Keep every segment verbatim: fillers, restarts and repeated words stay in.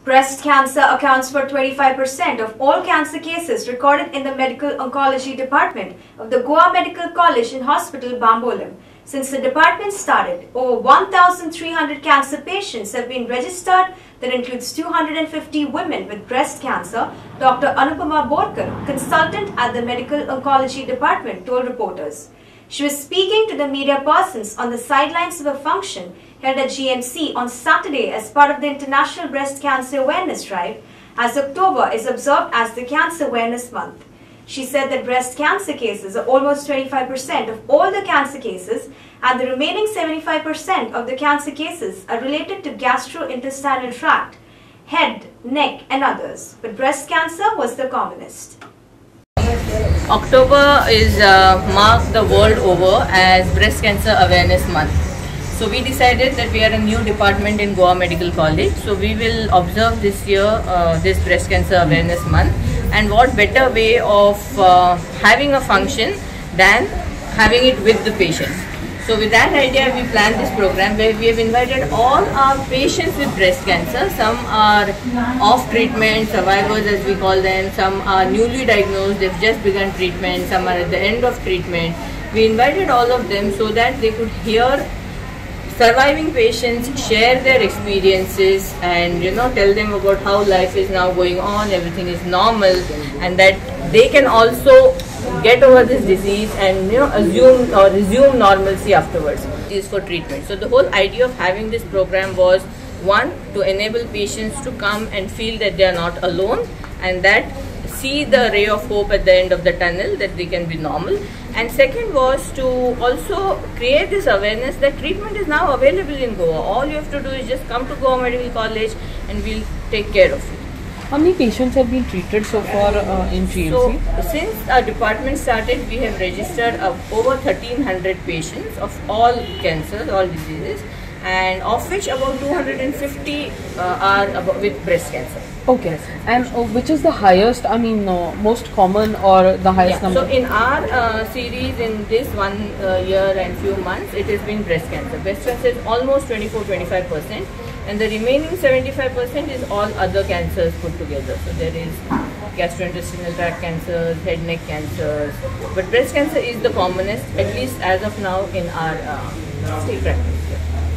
Breast cancer accounts for twenty-five percent of all cancer cases recorded in the Medical Oncology Department of the Goa Medical College and Hospital, Bambolim. Since the department started, over one thousand three hundred cancer patients have been registered. That includes two hundred fifty women with breast cancer, Doctor Anupama Borkar, consultant at the Medical Oncology Department, told reporters. She was speaking to the media persons on the sidelines of a function held at G M C on Saturday as part of the International Breast Cancer Awareness Drive, as October is observed as the Cancer Awareness Month. She said that breast cancer cases are almost twenty-five percent of all the cancer cases, and the remaining seventy-five percent of the cancer cases are related to gastrointestinal tract, head, neck and others, but breast cancer was the commonest. October is uh, marked the world over as Breast Cancer Awareness Month. So we decided that we are a new department in Goa Medical College. So we will observe this year uh, this Breast Cancer Awareness Month. And what better way of uh, having a function than having it with the patients. So with that idea, we planned this program where we have invited all our patients with breast cancer. Some are off treatment, survivors as we call them. Some are newly diagnosed, they've just begun treatment. Some are at the end of treatment. We invited all of them so that they could hear surviving patients share their experiences and you know tell them about how life is now going on, everything is normal, and that they can also get over this disease and you know assume or resume normalcy afterwards. Is for treatment. So the whole idea of having this program was, one, to enable patients to come and feel that they are not alone and that see the ray of hope at the end of the tunnel, that they can be normal. And second was to also create this awareness that treatment is now available in Goa. All you have to do is just come to Goa Medical College and we'll take care of you. How many patients have been treated so far uh, in G M C? So, since our department started, we have registered uh, over thirteen hundred patients of all cancers, all diseases, and of which about two hundred fifty uh, are about with breast cancer. Okay, and uh, which is the highest, I mean, uh, most common or the highest yeah. number? So in our uh, series in this one uh, year and few months, it has been breast cancer. Breast cancer is almost twenty-four to twenty-five percent, and the remaining seventy-five percent is all other cancers put together. So there is gastrointestinal tract cancers, head neck cancers, but breast cancer is the commonest, at least as of now in our uh, state practice.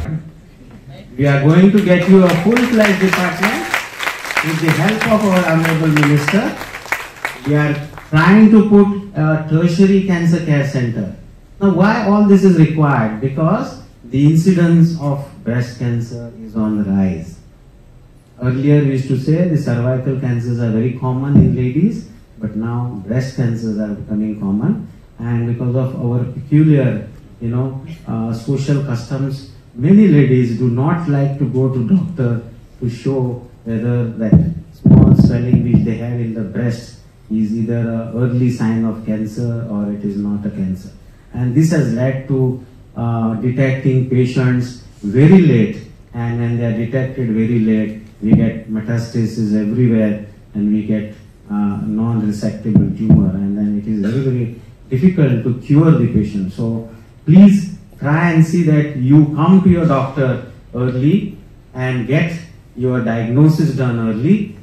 Yeah. We are going to get you a full-fledged department. With the help of our Honorable Minister, we are trying to put a tertiary cancer care center. Now, why all this is required? Because the incidence of breast cancer is on the rise. Earlier we used to say the cervical cancers are very common in ladies, but now breast cancers are becoming common, and because of our peculiar, you know, uh, social customs, many ladies do not like to go to doctor to show whether that small swelling which they have in the breast is either an early sign of cancer or it is not a cancer. And this has led to uh, detecting patients very late, and when they are detected very late, we get metastasis everywhere and we get uh, non-resectable tumor, and then it is very, very difficult to cure the patient. So please try and see that you come to your doctor early and get your diagnosis done early,